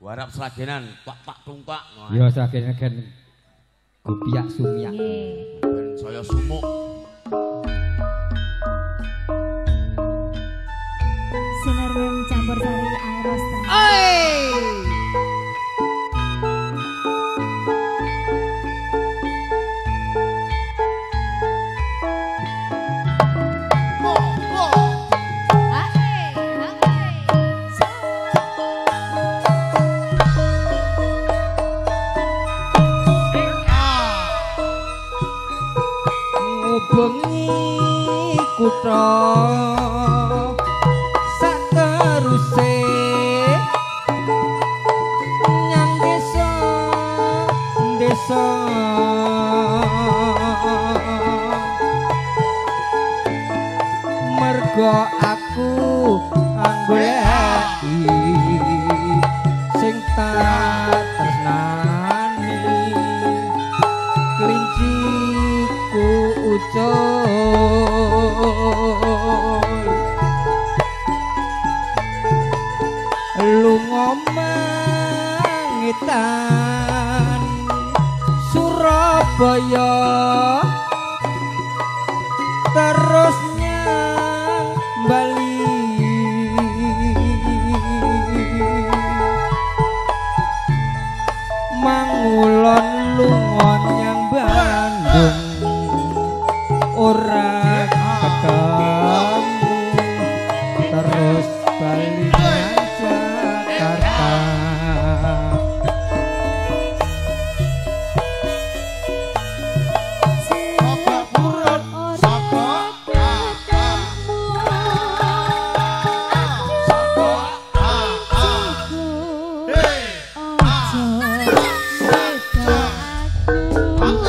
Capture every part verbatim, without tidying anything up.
Warap seragenan, tak tak tungkak. Ya seragenan gen gupiak sumiak. Ben saya sumuk. Sinar mem campur sari Aerosta. Bengi kutha sateruse nyang desa desa mergo aku anggoleki sing tak tresnani klinciku ucul lunga mangitan Surabaya terus nyang Bali mangulon lunga nyang Bandung ora ketemu terus bali nang Jakarta Saka purut saka ketemu saka aku hei ojo seka aku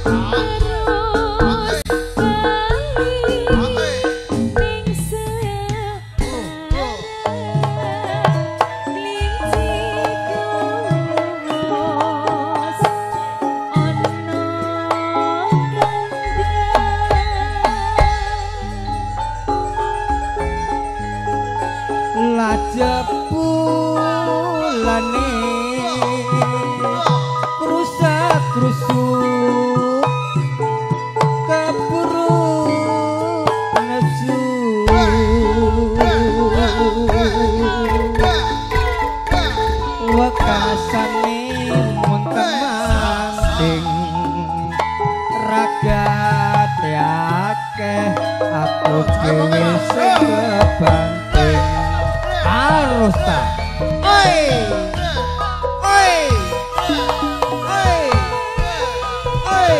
jebulane krusak-krusuk keburu nesu wekasane muntemanting ragate akeh aku dhewe sing kebanting Aerosta. Oi. Oi. Oi. Oi.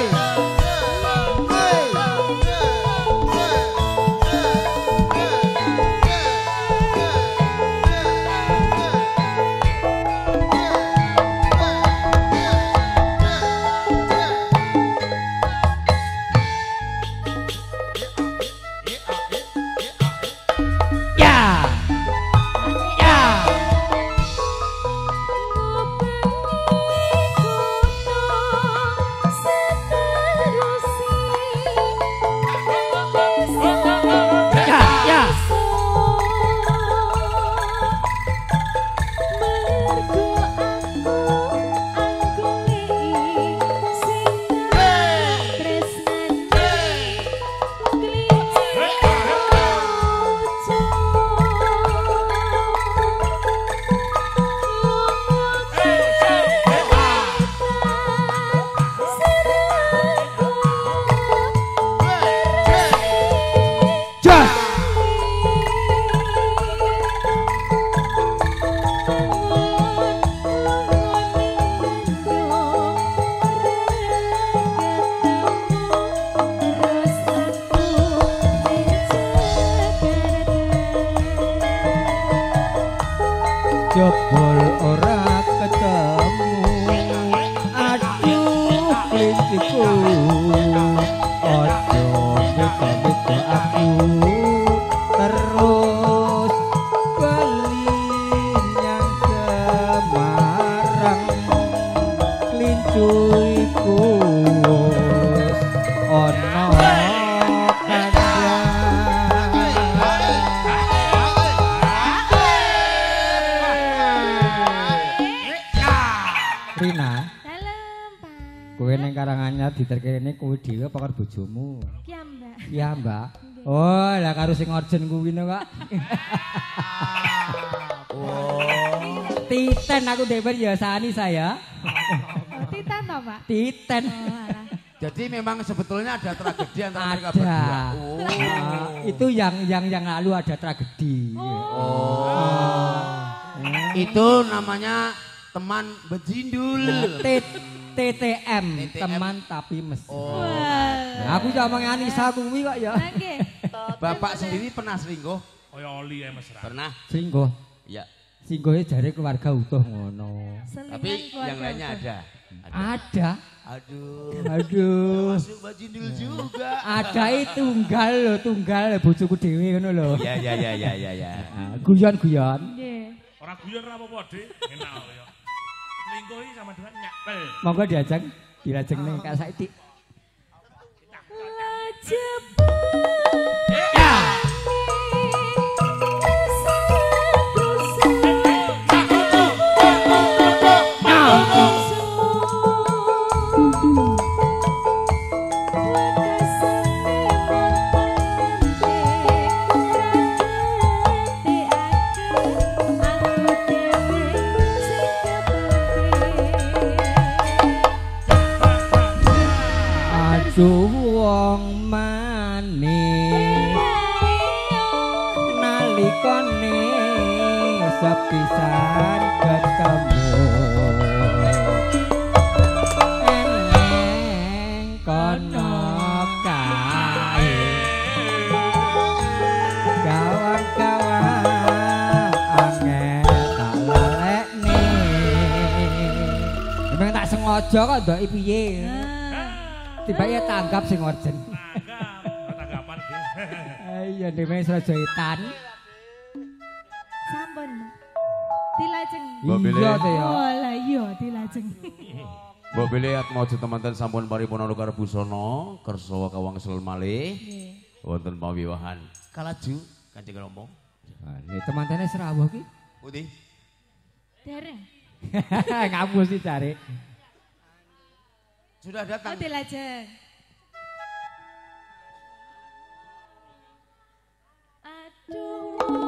Jebul ora ketemu aduh klinciku ojo beda-beda aku terus bali nyang Semarang klincuiku ono Rina, Dalem, Pak. kowe ning Karanganyar diterkene kowe dhewe apa karo bojomu? Ki Mbak. Iya, Mbak. Oh, lah karo sing orjen kuwi no, Kak. Oh. Titen aku dewe ya sani saya. Oh, Titan toh, Pak? Titen. Oh, alah. Jadi memang sebetulnya ada tragedi antara mereka Ada. berdua. Oh. Ah, itu yang yang yang lalu ada tragedi. Oh. Itu namanya teman bejindul. T T T M, T T M. teman tapi mesra. Oh. Nah, aku sama Anissa kuwi kok ya. Nggih. Bapak sendiri pernah selingkuh? Kaya oli ya mesra. Pernah? Singgo. Ya. Singgohe jare keluarga utuh ngono. Selingan Tapi keluarga yang lainnya utuh. ada. Ada. Aduh. Aduh. Masuk bejindul juga. Ada itu tunggal lho, tunggal bojoku dhewe ngono lho. Ya ya ya ya ya ya. Ah, guyon-guyon. Nggih. Ora guyon ora apa-apa, Dik. Enak ya. Selingkuh iki sama dengan nyakel. Monggo diajeng, dilajeng ning Kak Saidi. Aduh wong manis nalikane sepisan ketemu eneng kono kae kawan-kawan angel tak lalekne memang tak sengaja kok ndoki piye. Tiba ya tanggap sing orjen. Tanggap, ora tanggapan, Dik. Iya dhewe Srajoitan. Sampun. Dilajeng. Mbak Bile. Iya to ya. Oh, lah iya dilajeng. Mbok Bile atmaja temanten sampun paripurna karo busana kersa kawangsel malih Nggih. wonten pawiwahan. Kalaju Kanjeng Rama. Ah, nek temantene serawuh ki. Pundi? Dereng. Ngapus sih cari. Sudah Oh, datang. dilajeng. Aduh.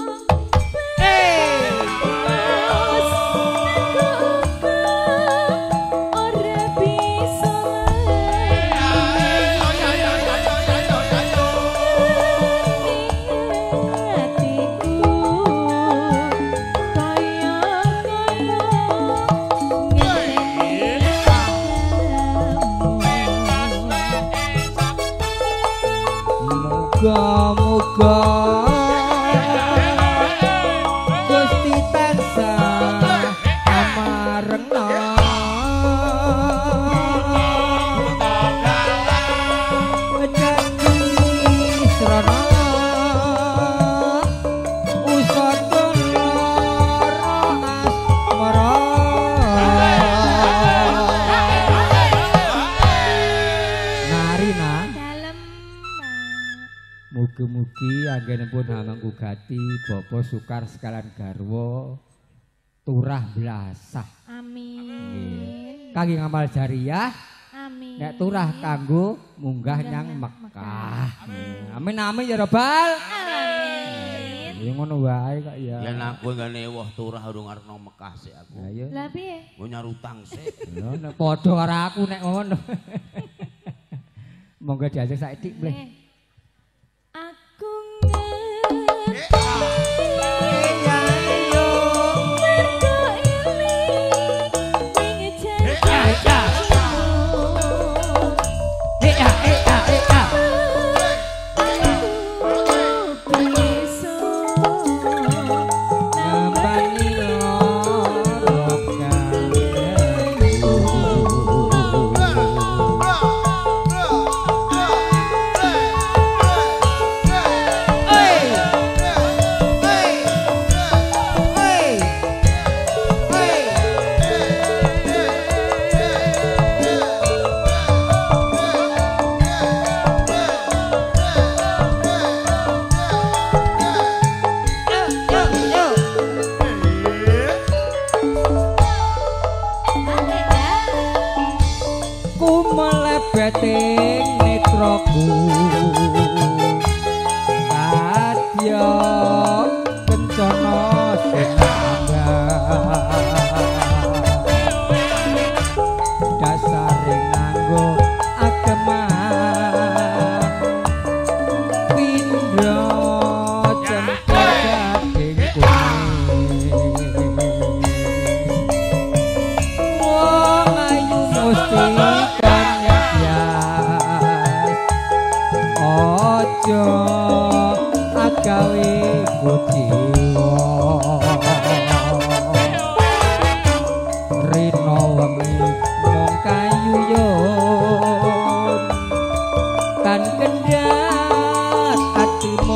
Muga-muga Gusti tansah amarengna Dadi srana usada lara Narina Dalem. mugi-mugi anggenipun hamang ugati Bapa Sukar sekalian garwa turah blasah. Amin. Kangge ngamal jariah Amin. nek turah kanggo munggah nyang Mekah. Amin amin ya Robbal. Amin. Ya ngono wae kok ya. Yen aku ngene wah turah urung arep nang Mekah sik aku. Lah ya. Lah piye? Mau nyarutang sik. Lho nek padha karo aku nek ngono. Monggo diajak saiki mleh. Eh. Aku ngerti. Ya yo. Mergo eling ning janji. Ya ya. Eh ya eh ya eh ya. Bisa Nambani lorok rasaku kadya kencana dasare nganggo ageman pindha cengkok daging kuning wong ayu mesti kanyas aja agawe kuciwa rino wengi mung kayu yon kan kendhat atimu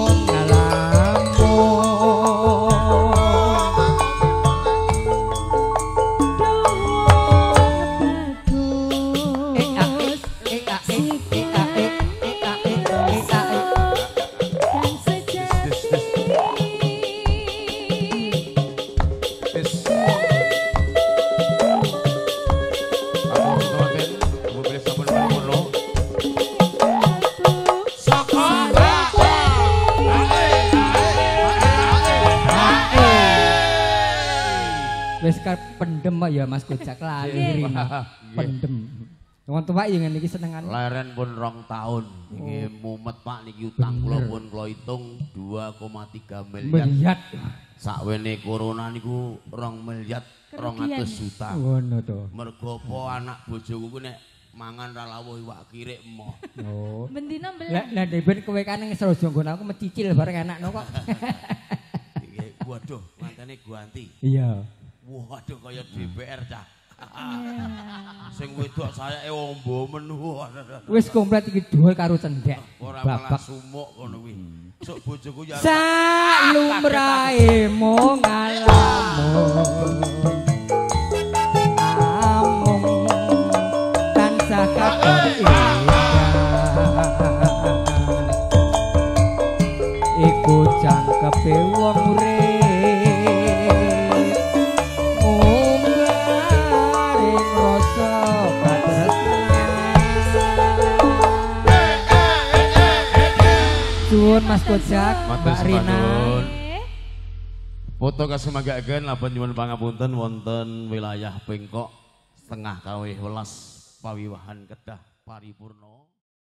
wis pendem ya Mas Kojak lali rino pendem wong tuwak ya ngene iki senengan leren pun rong tahun iki mumet Pak niki utang kula pun kula hitung dua koma tiga miliar miliar sakwene corona niku rong miliar rong atus juta ngono to mergo apa anak bojoku ku nek mangan ra lawuh iwak kirik emoh oh Bendina lah belah. lah deben kowe kan ning Srojo nggon aku mecicil bareng anakno kok iki waduh mantene Guanti iya waduh kaya D P R cah sing wedok sayake ombo men wis komplit iki dhuwur karo cendhek ora malah sumuk ngono kuwi sok bojoku ya sak lumrahe mung ngalamun amung tansah katon iku jangkepe wong urip munggaring rasa Suwun Mas Kojak, Mbak Rina. Foto kasemagaken lapan nyuwun pangapunten wonten wilayah Pengkok setengah kawih welas pawiwahan kedah paripurna.